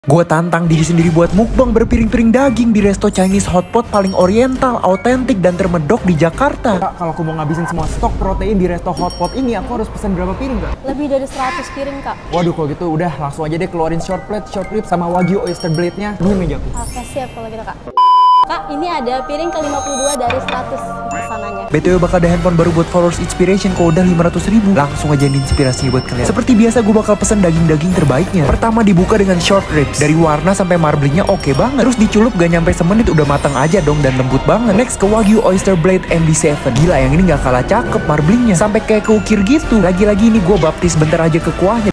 Gue tantang diri sendiri buat mukbang berpiring-piring daging di resto Chinese hotpot paling oriental, autentik, dan termedok di Jakarta. Kak, kalau aku mau ngabisin semua stok protein di resto hotpot ini, aku harus pesan berapa piring, Kak? Lebih dari 100 piring, Kak. Waduh, kalau gitu udah langsung aja deh keluarin short plate, short rib, sama wagyu oyster blade-nya. Penuhin meja aku. Oke, siap kalau gitu, Kak. Kak, ini ada piring ke-52 dari 100 pesanannya. BTW bakal ada handphone baru buat followers inspiration kode 500.000. Langsung aja inspirasinya buat kalian. Seperti biasa gue bakal pesen daging-daging terbaiknya. Pertama dibuka dengan short ribs. Dari warna sampai marblingnya oke banget. Terus diculup gak nyampe semenit udah matang aja dong dan lembut banget. Next ke wagyu oyster blade MD7. Gila yang ini gak kalah cakep marblingnya. Sampai kayak keukir gitu. Lagi-lagi ini gue baptis bentar aja ke kuahnya.